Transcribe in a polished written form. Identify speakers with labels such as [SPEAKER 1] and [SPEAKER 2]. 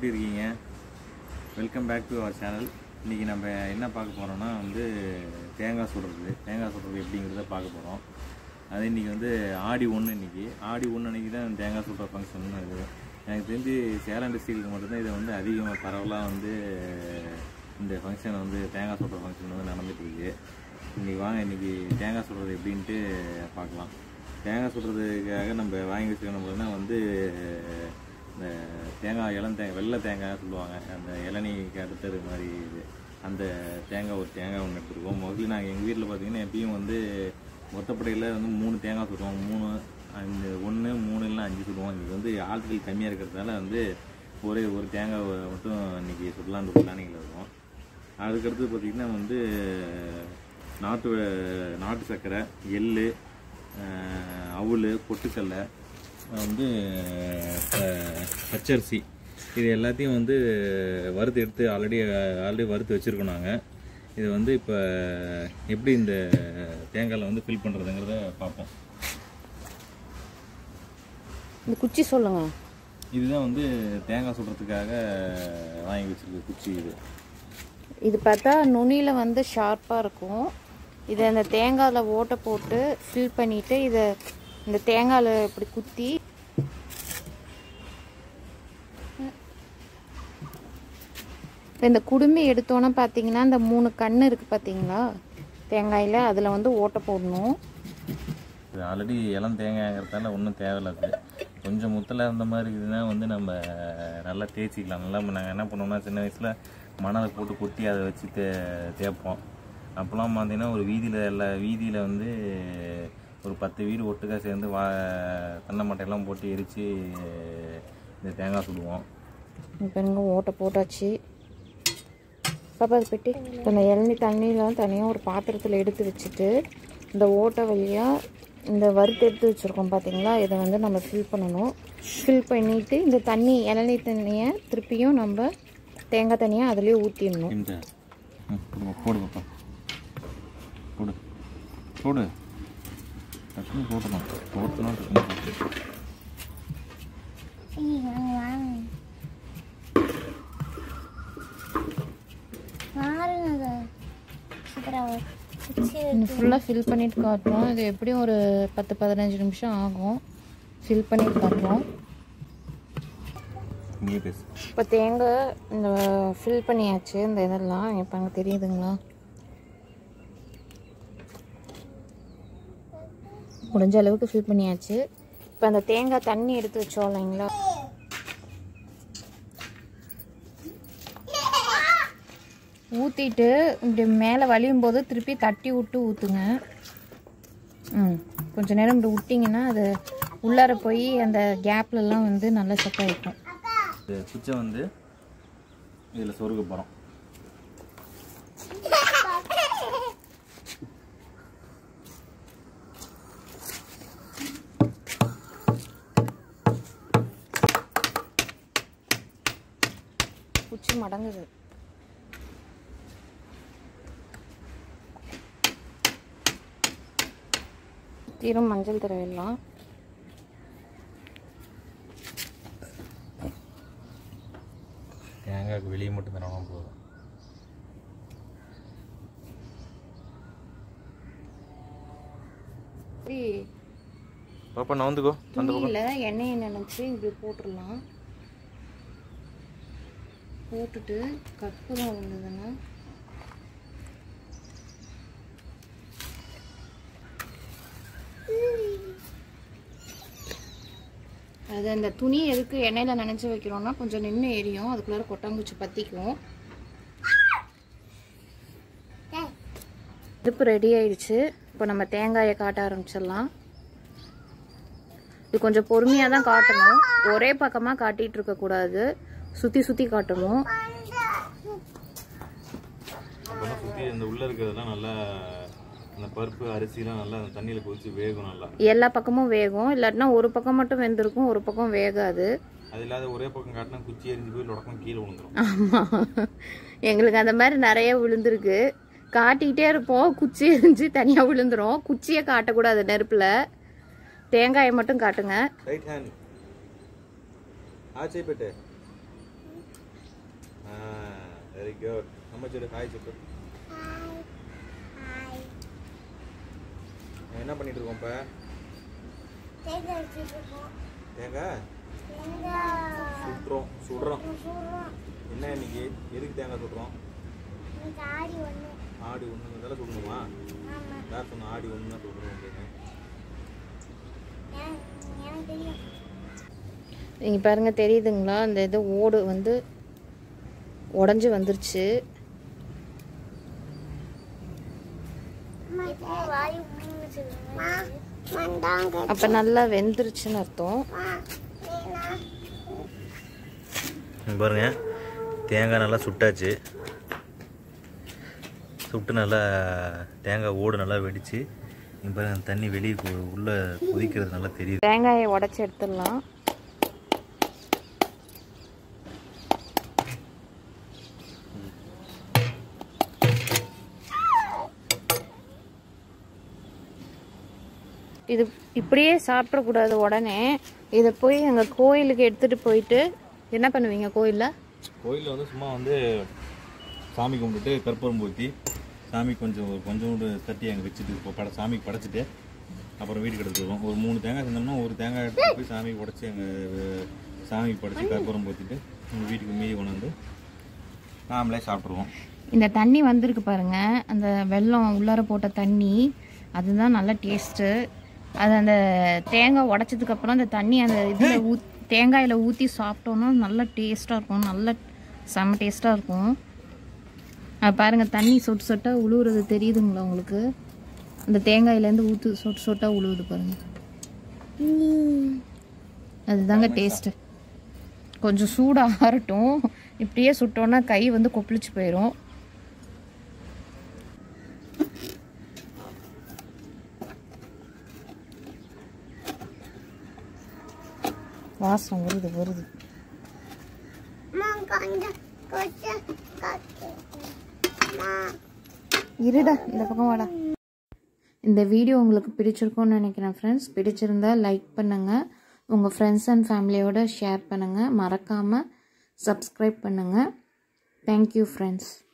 [SPEAKER 1] எப்படி இருக்கீங்க? Welcome back to our channel. இன்றைக்கி நம்ம என்ன பார்க்க போகிறோம்னா தேங்காய் சுடுறது எப்படிங்கிறத பார்க்க போகிறோம். அது இன்றைக்கி ஆடி 1. இன்றைக்கி ஆடி 1 அன்றைக்கி தான் தேங்காய் சுடுற ஃபங்க்ஷன் இருக்குது. எனக்கு தெரிஞ்சு சேலம் டிஸ்ட்ரிக்ட்டுக்கு மட்டும்தான் இதை அதிகமாக பரவலாக இந்த ஃபங்க்ஷன் தேங்காய் சுடுற ஃபங்க்ஷன் நடந்துட்டு இருக்கு. இன்றைக்கி வாங்க இன்றைக்கி தேங்காய் சுடுறது எப்படின்ட்டு பார்க்கலாம். தேங்காய் சுடுறதுக்காக நம்ம வாங்கி வச்சுக்கணும் பார்த்தீங்கன்னா இந்த தேங்காய் வெள்ளை தேங்காய் சொல்லுவாங்க. அந்த இளநீக்கு அடுத்தது மாதிரி அந்த தேங்காய் ஒரு தேங்காய் ஒன்று எடுத்துருக்கோம். மோஸ்ட்லி நாங்கள் எங்கள் வீட்டில் பார்த்திங்கன்னா எப்பயும் மொத்தப்படையில் 3 தேங்காய் சுடுவோம். 3 அந்த 1 3 இல்லைனா 5 சுடுவோம். இன்றைக்கி ஆட்கள் கம்மியாக இருக்கிறதால ஒரே ஒரு தேங்காய் மட்டும் இன்றைக்கி சுடலான்னு பிளானிங்கில் இருக்கும். அதுக்கடுத்து பார்த்திங்கன்னா நாட்டு சர்க்கரை, எள், அவுள், பொட்டுக்கடலை, பச்சரிசி, இது எல்லாத்தையும் வறுத்து எடுத்து ஆல்ரெடி வறுத்து வச்சுருக்கோம். நாங்கள் இது இப்போ எப்படி இந்த தேங்காயில் ஃபில் பண்ணுறதுங்கிறத பார்ப்போம்.
[SPEAKER 2] இந்த குச்சி சொல்லுங்க.
[SPEAKER 1] இதுதான் தேங்காய் சுடுறதுக்காக வாங்கி வச்சுருக்க குச்சி.
[SPEAKER 2] இது பார்த்தா நுனியில் ஷார்ப்பாக இருக்கும். இதை இந்த தேங்காயில் ஓட்டை போட்டு ஃபில் பண்ணிவிட்டு இதை இந்த தேங்காயில் இப்படி குத்தி இந்த குடுமி எடுத்தோன்னா பார்த்தீங்கன்னா இந்த 3 கண்ணு இருக்குது பார்த்தீங்களா தேங்காயில், அதில் ஓட்டை போடணும்.
[SPEAKER 1] இது ஆல்ரெடி இளம் தேங்காய்ங்கிறதால ஒன்றும் தேவையில்லாது. கொஞ்சம் முத்தலாக இருந்த மாதிரி இதுனா நம்ம நல்லா தேய்ச்சிக்கலாம். நல்லா நாங்கள் என்ன பண்ணுவோம்னா சின்ன வயசில் மணலை போட்டு கொத்தி அதை வச்சு தேய்ப்போம். அப்போலாம் பார்த்தீங்கன்னா ஒரு வீதியில் ஒரு 10 வீடு ஒட்டுக்காக சேர்ந்து தென்னை மட்டையெல்லாம் போட்டு எரித்து இந்த தேங்காய் சுடுவோம்.
[SPEAKER 2] இப்போ ஓட்டை போட்டாச்சு. பாப்பா அது பெட்டி இப்போ இந்த இளநீ தண்ணியெலாம் தனியாக ஒரு பாத்திரத்தில் எடுத்து வச்சுட்டு இந்த ஓட்டை வழியாக இந்த வறுத்து எடுத்து வச்சுருக்கோம் பார்த்தீங்களா, இதை நம்ம ஃபில் பண்ணணும். ஃபில் பண்ணிவிட்டு இந்த இளநீ தண்ணியை திருப்பியும் நம்ம தேங்காய் தண்ணியை அதிலே ஊற்றிடணும்.
[SPEAKER 1] போடு
[SPEAKER 2] ஃபுல்லாக ஃபில் பண்ணிட்டு காட்டுறோம். இது எப்படியும் ஒரு 10-15 நிமிஷம் ஆகும். ஃபில் பண்ணிட்டு காட்டுறோம். இப்போ தேங்காய் இந்த ஃபில் பண்ணியாச்சு. இந்த இதெல்லாம் இப்போ அங்கே தெரியுதுங்களா, முடிஞ்ச அளவுக்கு ஃபில் பண்ணியாச்சு. இப்போ அந்த தேங்காய் தண்ணி எடுத்து வச்சோம் இல்லைங்களா, ஊற்றிட்டு இப்படி மேலே வலியும் போது திருப்பி தட்டி விட்டு ஊற்றுங்க. கொஞ்சம் நேரம் இப்படி விட்டிங்கன்னா அது உள்ளார போய் அந்த கேப்லலாம் நல்லா செட் ஆகிக்கும்.
[SPEAKER 1] குச்சை இதில் சொருக போகிறோம்.
[SPEAKER 2] குச்சி மடங்குது. தீரும் மஞ்சள் தடவிடலாம்.
[SPEAKER 1] தேங்காய்க்கு வெளியே மட்டும் தரணும் போதும். பாப்பா நவுந்துக்கோ.
[SPEAKER 2] துணியில் எண்ணெயை நினைச்சு இப்படி போட்டுடலாம். போட்டுட்டு கற்பூரம் வந்ததுன்னா அது அந்த துணி எதுக்கு எண்ணெயில் நினைச்சு வைக்கிறோம்னா கொஞ்சம் நின்று எரியும், அதுக்குள்ளார கொட்டாங்குச்சி பற்றிக்கும். அடுப்பு ரெடி ஆயிடுச்சு. இப்போ நம்ம தேங்காயை காட்ட ஆரம்பிச்சிடலாம். இது கொஞ்சம் பொறுமையாக தான் காட்டணும். ஒரே பக்கமாக காட்டிகிட்டு இருக்கக்கூடாது, சுற்றி சுற்றி காட்டணும்.
[SPEAKER 1] இந்த உள்ள இருக்கிறதெல்லாம் நல்லா அந்த பருப்பு அரிசிலாம் நல்லா தண்ணியில் கொதிச்சு வேகும். நல்லா
[SPEAKER 2] எல்லா பக்கமும் வேகும். இல்லாட்டினா ஒரு பக்கம் மட்டும் வெந்திருக்கும், ஒரு பக்கம் வேகாது.
[SPEAKER 1] அது இல்லாத ஒரே பக்கம் காட்டினா குச்சி எரிஞ்சு போய் லொடக்கம் கீழே விழுந்துடும்.
[SPEAKER 2] ஆமாம், எங்களுக்கு அந்த மாதிரி நிறைய விழுந்திருக்கு. காட்டிக்கிட்டே இருப்போம், குச்சி எரிஞ்சு தனியாக விழுந்துரும். குச்சியை காட்டக்கூடாது நெருப்பில், தேங்காயை மட்டும் காட்டுங்க.
[SPEAKER 1] ரைட் ஹேண்ட் ஆச்சே பெட்டு வெரி குட். நம்ம சொல்லு ஹாய் சொல்லு. என்ன பண்ணிட்டு இருக்கோம் இப்ப? தேங்காய் சுடுறோம். என்ன இன்னைக்கு எதுக்கு தேங்காய் சுடுறோம்? ஆடி ஒன்று இதெல்லாம் சுடணுமா? யார் சொன்ன ஆடி ஒன்று தான் சுடணும் அப்படின்னு?
[SPEAKER 2] நீங்கள் பாருங்கள் தெரியுதுங்களா, அந்த இது ஓடு வந்து உடஞ்சி வந்துருச்சு. அப்போ நல்லா வெந்துருச்சுன்னு அர்த்தம்.
[SPEAKER 1] பாருங்க தேங்காய் நல்லா சுட்டாச்சு. சுட்டு நல்லா தேங்காய் ஓடு நல்லா வெடிச்சு பாருங்க தண்ணி வெளியே உள்ள கொதிக்கிறது நல்லா தெரியுது.
[SPEAKER 2] தேங்காயை உடச்சி எடுத்துடலாம். இது இப்படியே சாப்பிடக்கூடாது. உடனே இதை போய் எங்கள் கோயிலுக்கு எடுத்துகிட்டு போயிட்டு என்ன பண்ணுவீங்க? கோயிலில்
[SPEAKER 1] வந்து சும்மா வந்து சாமி கும்பிட்டுட்டு கற்பூரம் ஊற்றி சாமி கொஞ்சோண்டு தட்டி அங்கே வச்சுட்டு சாமிக்கு படைச்சிட்டு அப்புறம் வீட்டுக்கு எடுத்துட்டு வருவோம். ஒரு 3 தேங்காய் செஞ்சோம்னா ஒரு தேங்காய் எடுத்து போய் சாமிக்கு உடச்சி அங்கே சாமிக்கு படைச்சி கற்பூரம் ஊற்றிட்டு எங்கள் வீட்டுக்கு மீதி கொண்டு வந்து நாமளே சாப்பிட்ருவோம்.
[SPEAKER 2] இந்த தண்ணி வந்திருக்கு பாருங்க, அந்த வெல்லம் உள்ளார போட்ட தண்ணி, அதுதான் நல்ல டேஸ்ட்டு. அது அந்த தேங்காய் உடச்சதுக்கப்புறம் அந்த தண்ணி அந்த இதில் தேங்காயில் ஊற்றி சாப்பிட்டோன்னா நல்ல டேஸ்ட்டாக இருக்கும். நல்ல செம்ம டேஸ்ட்டாக இருக்கும். அது பாருங்கள் தண்ணி சொட்டு சொட்டாக உழுவுறது தெரியுதுங்களா உங்களுக்கு? அந்த தேங்காயிலேருந்து சொட்டு சொட்டாக உழுவுது பாருங்கள். அதுதாங்க டேஸ்ட்டு. கொஞ்சம் சூடாக ஆறட்டும். இப்படியே சுட்டோன்னா கை வந்து கொப்பளிச்சு போயிடும். வாசம் வருது. இருடா, இந்த பக்கம் வாடா. இந்த வீடியோ உங்களுக்கு பிடிச்சிருக்கும்னு நினைக்கிறேன் ஃப்ரெண்ட்ஸ். பிடிச்சிருந்தா லைக் பண்ணுங்கள், உங்கள் ஃப்ரெண்ட்ஸ் அண்ட் ஃபேமிலியோட ஷேர் பண்ணுங்கள், மறக்காமல் சப்ஸ்கிரைப் பண்ணுங்கள். Thank you friends.